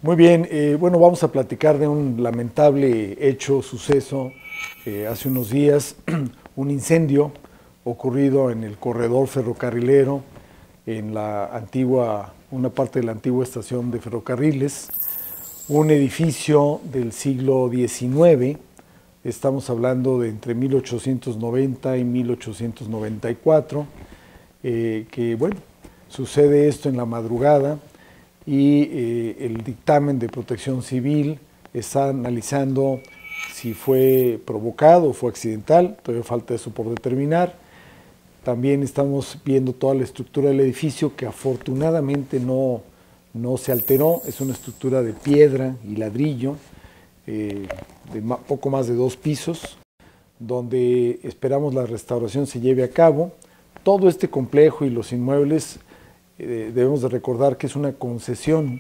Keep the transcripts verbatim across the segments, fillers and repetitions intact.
Muy bien, eh, bueno, vamos a platicar de un lamentable hecho, suceso, eh, hace unos días, un incendio ocurrido en el corredor ferrocarrilero, en la antigua, una parte de la antigua estación de ferrocarriles, un edificio del siglo diecinueve, estamos hablando de entre mil ochocientos noventa y mil ochocientos noventa y cuatro, eh, que bueno, sucede esto en la madrugada, y eh, el dictamen de Protección Civil está analizando si fue provocado o fue accidental, todavía falta eso por determinar. También estamos viendo toda la estructura del edificio, que afortunadamente no, no se alteró, es una estructura de piedra y ladrillo, eh, de poco más de dos pisos, donde esperamos la restauración se lleve a cabo. Todo este complejo y los inmuebles, Eh, debemos de recordar que es una concesión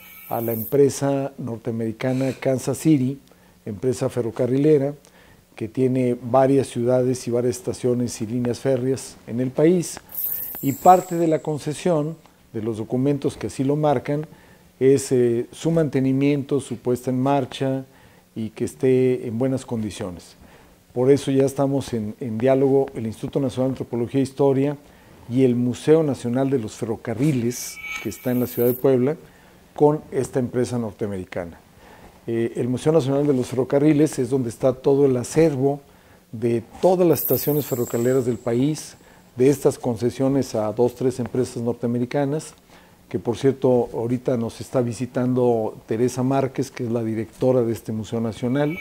a la empresa norteamericana Kansas City, empresa ferrocarrilera, que tiene varias ciudades y varias estaciones y líneas férreas en el país, y parte de la concesión, de los documentos que así lo marcan, es eh, su mantenimiento, su puesta en marcha y que esté en buenas condiciones. Por eso ya estamos en, en diálogo el Instituto Nacional de Antropología e Historia y el Museo Nacional de los Ferrocarriles, que está en la ciudad de Puebla, con esta empresa norteamericana. Eh, el Museo Nacional de los Ferrocarriles es donde está todo el acervo de todas las estaciones ferrocarrileras del país, de estas concesiones a dos, tres empresas norteamericanas, que por cierto ahorita nos está visitando Teresa Márquez, que es la directora de este Museo Nacional,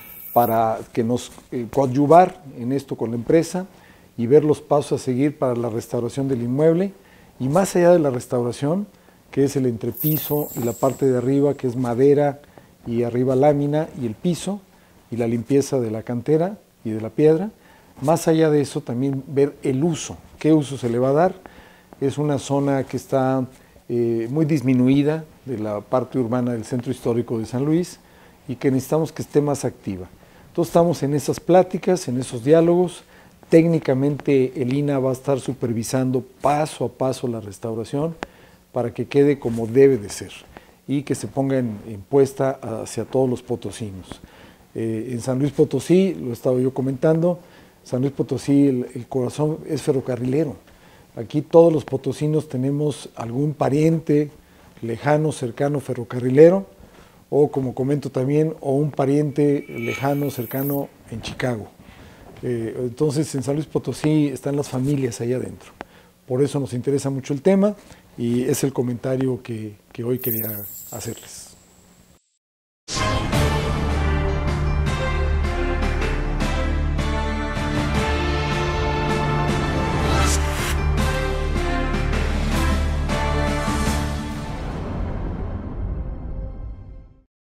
para que nos eh, coadyuvar en esto con la empresa y ver los pasos a seguir para la restauración del inmueble, y más allá de la restauración, que es el entrepiso y la parte de arriba, que es madera y arriba lámina, y el piso, y la limpieza de la cantera y de la piedra. Más allá de eso, también ver el uso, qué uso se le va a dar. Es una zona que está eh, muy disminuida de la parte urbana del centro histórico de San Luis, y que necesitamos que esté más activa. Entonces estamos en esas pláticas, en esos diálogos. Técnicamente el I N A va a estar supervisando paso a paso la restauración para que quede como debe de ser y que se ponga en, en puesta hacia todos los potosinos. Eh, en San Luis Potosí, lo he estado yo comentando, San Luis Potosí, el, el corazón es ferrocarrilero. Aquí todos los potosinos tenemos algún pariente lejano, cercano, ferrocarrilero, o como comento también, o un pariente lejano, cercano en Chicago. Eh, entonces en San Luis Potosí están las familias allá adentro. Por eso nos interesa mucho el tema y es el comentario que, que hoy quería hacerles.